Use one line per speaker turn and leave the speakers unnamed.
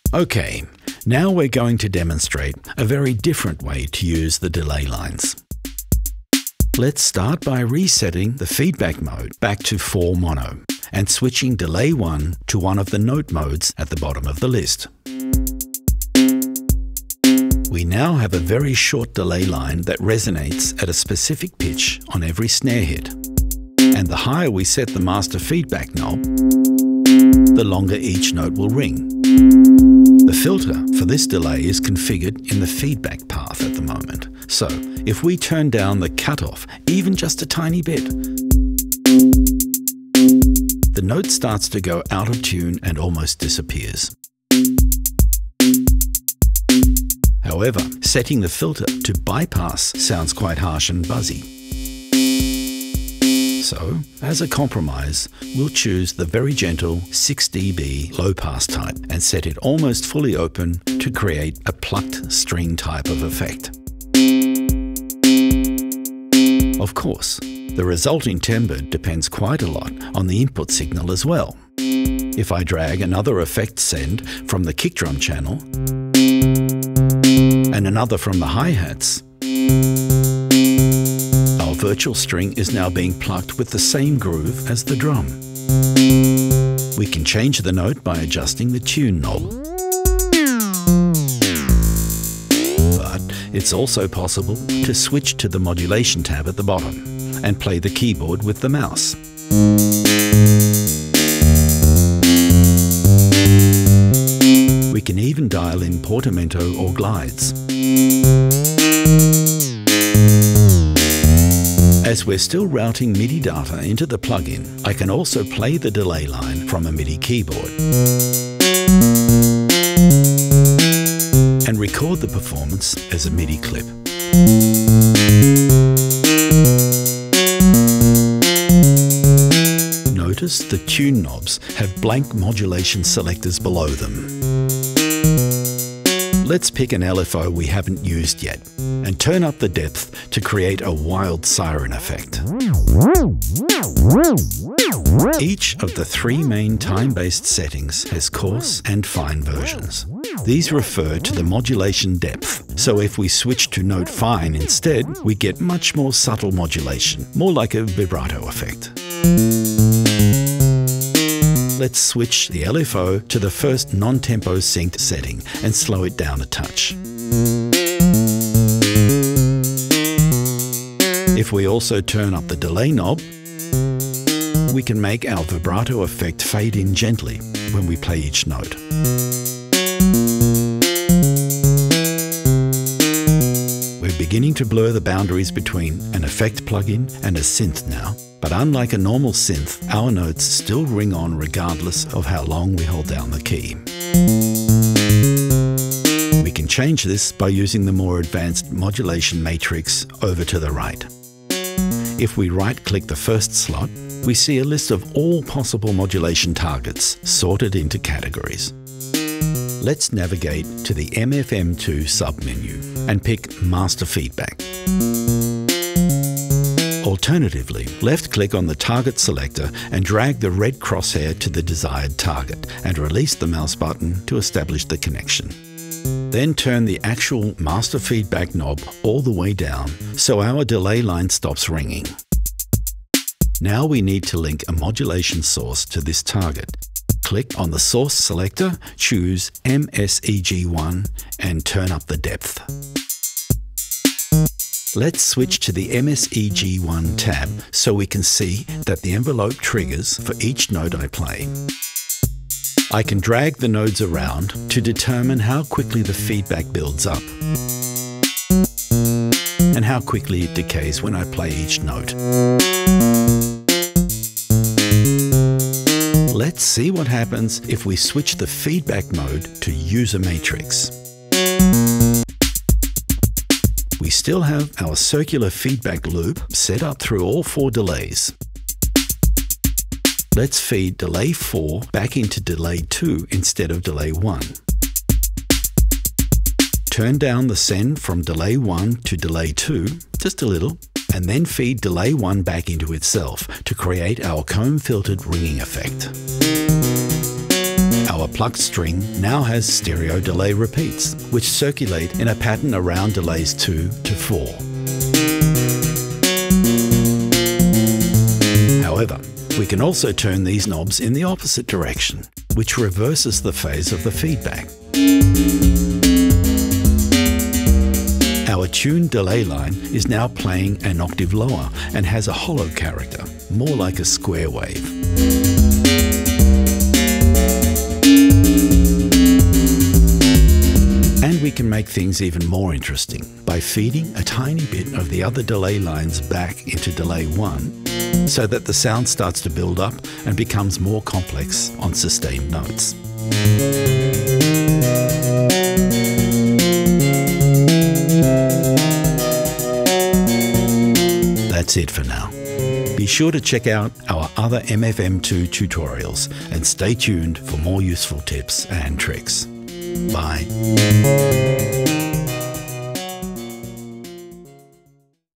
Okay, now we're going to demonstrate a very different way to use the delay lines. Let's start by resetting the feedback mode back to 4 mono and switching delay 1 to one of the note modes at the bottom of the list. We now have a very short delay line that resonates at a specific pitch on every snare hit. And the higher we set the master feedback knob, the longer each note will ring. The filter for this delay is configured in the feedback path at the moment. So, if we turn down the cutoff even just a tiny bit, the note starts to go out of tune and almost disappears. However, setting the filter to bypass sounds quite harsh and buzzy. So, as a compromise, we'll choose the very gentle 6 dB low-pass type and set it almost fully open to create a plucked string type of effect. Of course, the resulting timbre depends quite a lot on the input signal as well. If I drag another effect send from the kick drum channel and another from the hi-hats, our virtual string is now being plucked with the same groove as the drum. We can change the note by adjusting the tune knob. But it's also possible to switch to the modulation tab at the bottom and play the keyboard with the mouse. We can even dial in portamento or glides. As we're still routing MIDI data into the plugin, I can also play the delay line from a MIDI keyboard and record the performance as a MIDI clip. Notice the tune knobs have blank modulation selectors below them. Let's pick an LFO we haven't used yet and turn up the depth to create a wild siren effect. Each of the 3 main time-based settings has coarse and fine versions. These refer to the modulation depth, so if we switch to note fine instead, we get much more subtle modulation, more like a vibrato effect. Let's switch the LFO to the first non-tempo synced setting and slow it down a touch. If we also turn up the delay knob, we can make our vibrato effect fade in gently when we play each note. We're beginning to blur the boundaries between an effect plugin and a synth now. But unlike a normal synth, our notes still ring on regardless of how long we hold down the key. We can change this by using the more advanced modulation matrix over to the right. If we right-click the first slot, we see a list of all possible modulation targets sorted into categories. Let's navigate to the MFM2 submenu and pick Master Feedback. Alternatively, left-click on the target selector and drag the red crosshair to the desired target and release the mouse button to establish the connection. Then turn the actual master feedback knob all the way down so our delay line stops ringing. Now we need to link a modulation source to this target. Click on the source selector, choose MSEG1 and turn up the depth. Let's switch to the MSEG1 tab so we can see that the envelope triggers for each note I play. I can drag the nodes around to determine how quickly the feedback builds up and how quickly it decays when I play each note. Let's see what happens if we switch the feedback mode to user matrix. We still have our circular feedback loop set up through all 4 delays. Let's feed delay 4 back into delay 2 instead of delay 1. Turn down the send from delay 1 to delay 2, just a little, and then feed delay 1 back into itself to create our comb-filtered ringing effect. Our Our plucked string now has stereo delay repeats, which circulate in a pattern around delays 2 to 4. However, we can also turn these knobs in the opposite direction, which reverses the phase of the feedback. Our tuned delay line is now playing an octave lower and has a hollow character, more like a square wave. And we can make things even more interesting by feeding a tiny bit of the other delay lines back into delay 1, so that the sound starts to build up and becomes more complex on sustained notes. That's it for now. Be sure to check out our other MFM2 tutorials and stay tuned for more useful tips and tricks. Bye.